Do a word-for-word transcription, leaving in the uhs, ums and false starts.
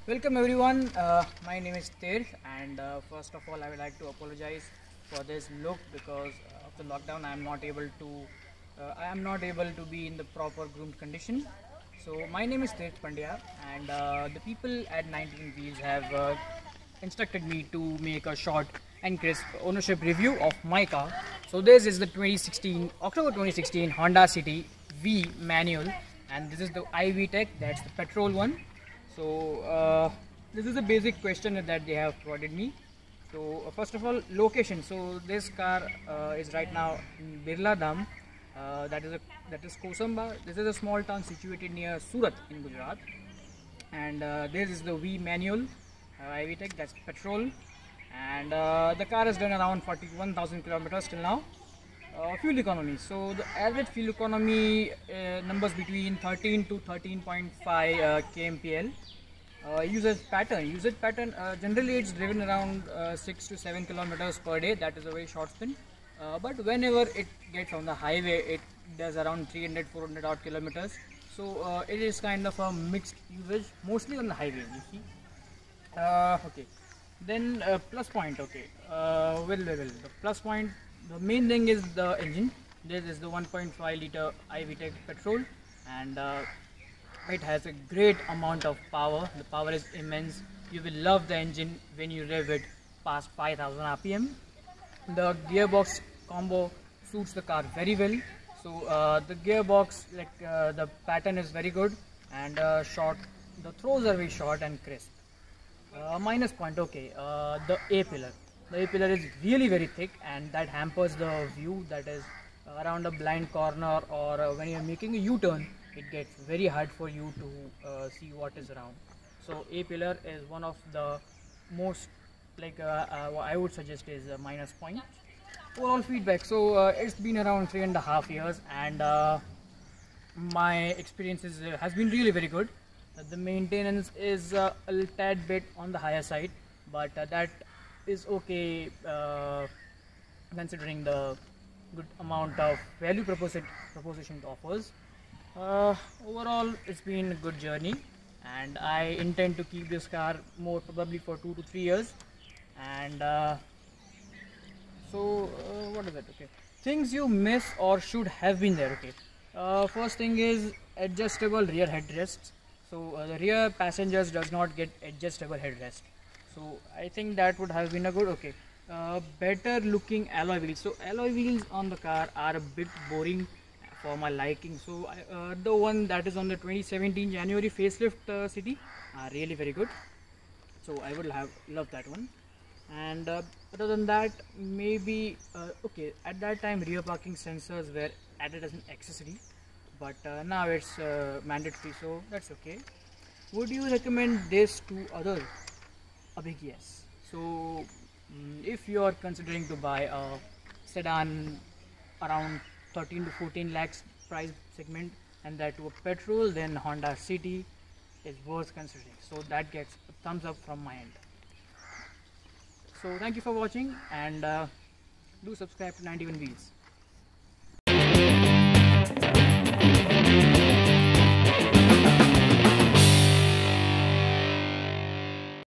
Welcome everyone, uh, my name is Ter, and uh, first of all I would like to apologize for this look because of the lockdown. I am not able to uh, I am not able to be in the proper groomed condition. So my name is Ter Pandya, and uh, the people at nineteen Wheels have uh, instructed me to make a short and crisp ownership review of my car. So this is the twenty sixteen October twenty sixteen Honda City V manual, and this is the I V Tech, that's the petrol one. So uh, this is a basic question that they have provided me. So uh, first of all, location. So this car uh, is right now in Birla Dham. Uh, that is a that is Kosamba. This is a small town situated near Surat in Gujarat. And uh, this is the V manual uh, I V Tech, that's petrol. And uh, the car has done around forty-one thousand kilometers till now. Uh, fuel economy. So the average fuel economy uh, numbers between thirteen to thirteen point five uh, kmpl. Uh, usage pattern. Usage pattern uh, generally it's driven around uh, six to seven kilometers per day. That is a very short stint. Uh, but whenever it gets on the highway, it does around three hundred, four hundred odd kilometers. So uh, it is kind of a mixed usage, mostly on the highway. You see. Uh, okay. Then uh, plus point. Okay. Uh, well, well, well. The plus point. The main thing is the engine. This is the one point five liter I V Tech petrol, and uh, it has a great amount of power. The power is immense. You will love the engine when you rev it past five thousand R P M. The gearbox combo suits the car very well. So uh, the gearbox, like uh, the pattern is very good, and uh, short. The throws are very short and crisp. Uh, minus point. Okay, uh, the A pillar. The A pillar is really very thick, and that hampers the view. That is uh, around a blind corner, or uh, when you are making a U-turn, it gets very hard for you to uh, see what is around. So A pillar is one of the most, like uh, uh, I would suggest is a minus point. Overall feedback. So uh, it's been around three and a half years, and uh, my experience is, uh, has been really very good. Uh, the maintenance is uh, a little tad bit on the higher side, but uh, that is okay uh, considering the good amount of value proposition proposition it offers. Uh, overall, it's been a good journey, and I intend to keep this car more probably for two to three years. And uh, so, uh, what is it? Okay, things you miss or should have been there. Okay, uh, first thing is adjustable rear headrests. So uh, the rear passengers does not get adjustable headrest. So I think that would have been a good. Okay, uh, better looking alloy wheels. So alloy wheels on the car are a bit boring for my liking. So I, uh, the one that is on the twenty seventeen January facelift uh, City are really very good. So I would have loved that one. And uh, other than that, maybe uh, okay, at that time rear parking sensors were added as an accessory, but uh, now it's uh, mandatory, so that's okay. Would you recommend this to others? A big yes. So um, if you are considering to buy a sedan around thirteen to fourteen lakhs price segment, and that to a petrol, then Honda City is worth considering. So that gets a thumbs up from my end. So thank you for watching, and uh, do subscribe to ninety-one Wheels.